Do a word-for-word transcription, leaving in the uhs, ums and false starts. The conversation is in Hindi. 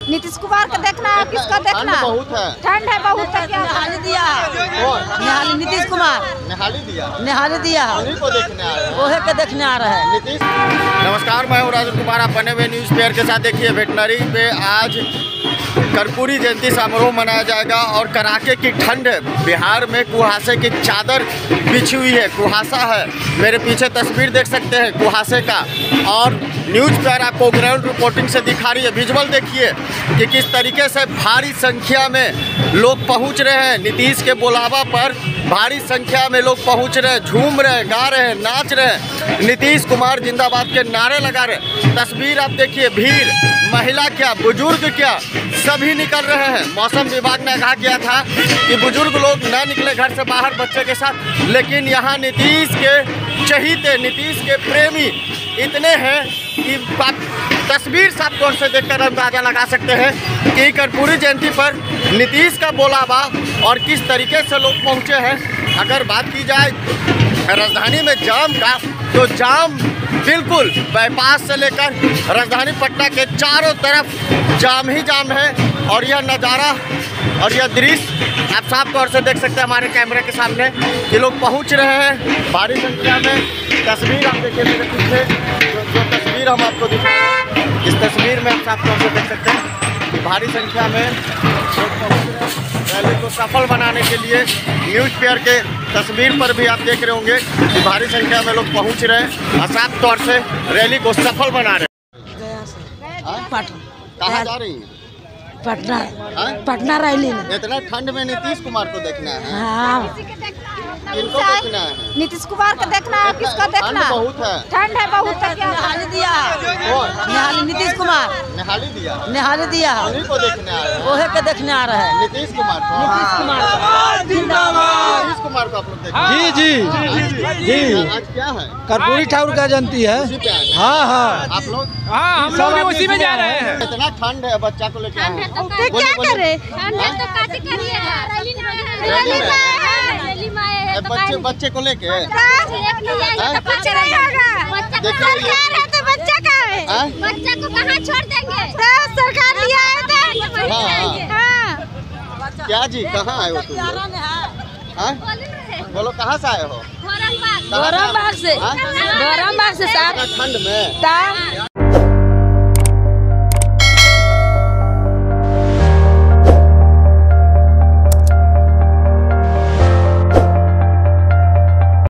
नीतीश कुमार का देखना है, किसका देखना? ठंड बहुत है, ठंड है बहुत है। क्या निहाली दिया निहाली नीतीश कुमार निहाली दिया निहाली दिया उन्हीं को देखने आ रहे हैं। ओहे के देखने आ रहा है नीतीश। नमस्कार, मैं हूँ राजन कुमार। आप बने हुए न्यूज़ पेयर के साथ देखिए वेटनरी पे आज कर्पूरी जयंती समारोह मनाया जाएगा और कड़ाके की ठंड है। बिहार में कुहासे की चादर बिछी हुई है, कुहासा है। मेरे पीछे तस्वीर देख सकते हैं कुहासे का, और न्यूज़ पेयर आपको ग्राउंड रिपोर्टिंग से दिखा रही है। विजुअल देखिए कि किस तरीके से भारी संख्या में लोग पहुंच रहे हैं। नीतीश के बुलावा पर भारी संख्या में लोग पहुंच रहे हैं, झूम रहे हैं, गा रहे हैं, नाच रहे हैं, नीतीश कुमार जिंदाबाद के नारे लगा रहे हैं। तस्वीर आप देखिए, भीड़, महिला क्या, बुजुर्ग क्या, सभी निकल रहे हैं। मौसम विभाग ने कहा किया था कि बुजुर्ग लोग न निकले घर से बाहर बच्चे के साथ, लेकिन यहाँ नीतीश के चहीते, नीतीश के प्रेमी इतने हैं कि तस्वीर साफ तौर से देखकर अंदाजा लगा सकते हैं कि कर्पूरी जयंती पर नीतीश का बुलावा और किस तरीके से लोग पहुंचे हैं। अगर बात की जाए राजधानी में जाम का, तो जाम बिल्कुल बाईपास से लेकर राजधानी पटना के चारों तरफ जाम ही जाम है। और यह नज़ारा और यह दृश्य आप साफ तौर से देख सकते हैं हमारे कैमरे के सामने कि लोग पहुंच रहे हैं भारी संख्या में। तस्वीर आप देखिए मेरे पीछे, जो, जो तस्वीर हम आपको दिखा रहे हैं, इस तस्वीर में आप साफ तौर से देख सकते हैं कि भारी संख्या में लोग पहुंच रहे हैं रैली को सफल बनाने के लिए। न्यूज़ पेयर के तस्वीर पर भी आप देख रहे होंगे कि भारी संख्या में लोग पहुंच रहे हैं और साफ तौर से रैली को सफल बना रहे हैं। कहाँ जा रही हैं? पटना पटना रैली में। इतना ठंड में नीतीश कुमार को देखना है? हाँ, किनको देखना है? नीतीश कुमार का देखना है, किसका देखना? ठंड बहुत है, ठंड है बहुत है। क्या निहाली दिया निहाली नीतीश कुमार निहाली दिया निहाली दिया उन्हीं को देखने आ रहे हैं। ओहे के देखने आ रहा है नीतीश कुमार को नीतीश कुमार नीतीश कुमार को आप लोग देखते हैं? जी जी जी आज क्या है? कर्पूरी ठाकुर का जयंती है। उसी पे आए हैं? हाँ हाँ आप लोग? हाँ, हम लोग भी उसी में जा रहे हैं। इतना ठंड है, बच्चा को लेके आए हैं। तो क्या करे? बच्चे बच्चे को लेके बच्चा को कहाँ छोड़ देंगे? सरकार लिया है। क्या जी, कहाँ आए हो तुम लोग? बोलो कहाँ से आए हो? गौरमबाग से गौरमबाग से साहब ठंड में